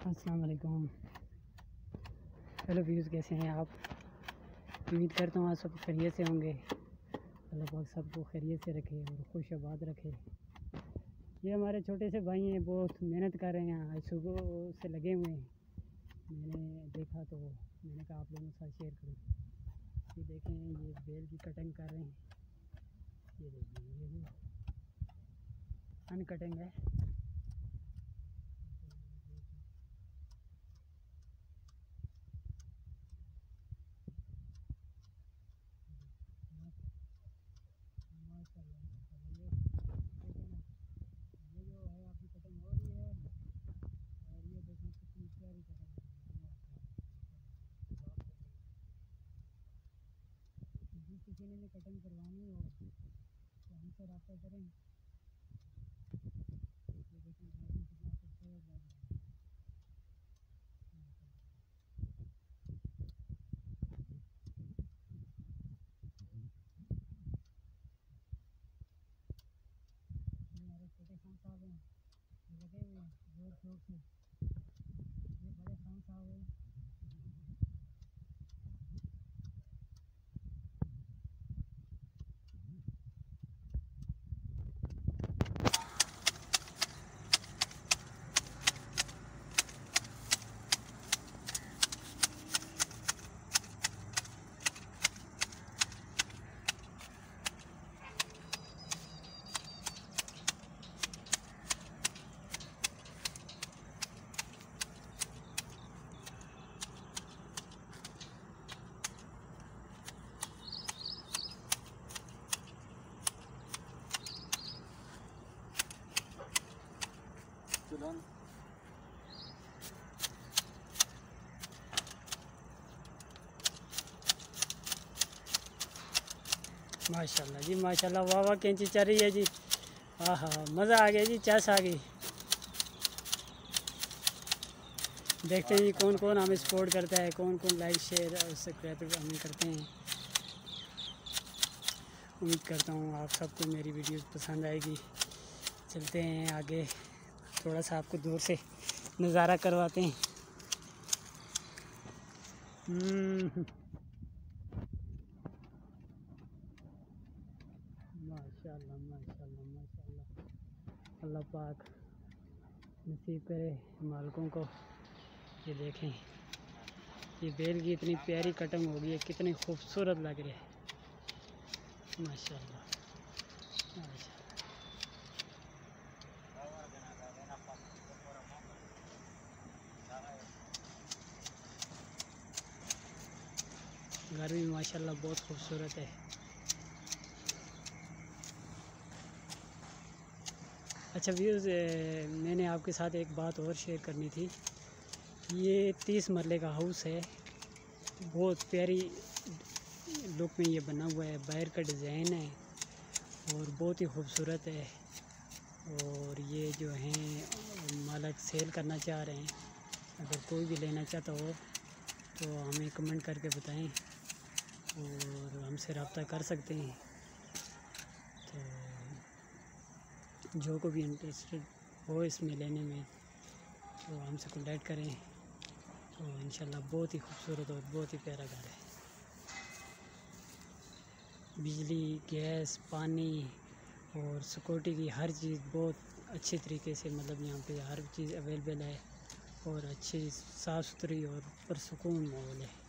अस्सलाम वालेकुम। Hello views, कैसे हैं आप? उम्मीद करता हूँ आप सब खैरियत से होंगे। अल्लाह पाक सबको खैरियत से रखे और खुश आबाद रखे। ये हमारे छोटे से भाई हैं, बहुत मेहनत कर रहे हैं, आज सुबह से लगे हुए हैं। मैंने देखा तो मैंने कहा आप लोगों के साथ शेयर करूँ। ये देखें, ये बेल की कटिंग कर रहे हैं। ये देखिए, ये अनकटिंग है। ये जो है आपकी कटिंग हो रही है और ये देखें कितनी प्यारी कटिंग है। जिस किसी ने भी कटिंग करवानी हो तो हमसे रब्ता करें। ये देखें गार्डन कितना खूबसूरत लग रहा है। हमारे छोटे खान साहब हैं, लगे हुए हैं जोर शोर से। ये बड़े खान साहब हैं। माशाल्लाह जी, माशाल्लाह, वाह वाह, कैंची चल रही है जी। आहा, मज़ा आ गया जी, चस आ गई। देखते हैं जी कौन कौन हमें सपोर्ट करता है, कौन कौन लाइक शेयर और सब्सक्राइब हमें करते हैं। उम्मीद करता हूँ आप सबको मेरी वीडियो पसंद आएगी। चलते हैं आगे, थोड़ा सा आपको दूर से नज़ारा करवाते हैं। माशाल्लाह माशाल्लाह माशाल्लाह, अल्लाह पाक नसीब करे मालिकों को। ये देखें, ये बेल की इतनी प्यारी कटिंग हो गई है, कितनी खूबसूरत लग रही है। माशाल्लाह माशाल्लाह। घर भी माशाल्लाह बहुत खूबसूरत है। अच्छा व्यूज़, मैंने आपके साथ एक बात और शेयर करनी थी। ये 30 मरले का हाउस है, बहुत प्यारी लुक में ये बना हुआ है। बाहर का डिज़ाइन है और बहुत ही खूबसूरत है। और ये जो हैं मालिक सेल करना चाह रहे हैं। अगर कोई भी लेना चाहता हो तो हमें कमेंट करके बताएं और हमसे रब्ता कर सकते हैं। तो जो को भी इंटरेस्टेड हो इसमें लेने में तो हमसे कॉन्टैक्ट करें। तो इंशाल्लाह बहुत ही खूबसूरत और बहुत ही प्यारा घर है। बिजली, गैस, पानी और सिक्योरिटी की हर चीज़ बहुत अच्छे तरीके से, मतलब यहाँ पे हर चीज़ अवेलेबल है और अच्छी साफ़ सुथरी और पुरसुकून माहौल है।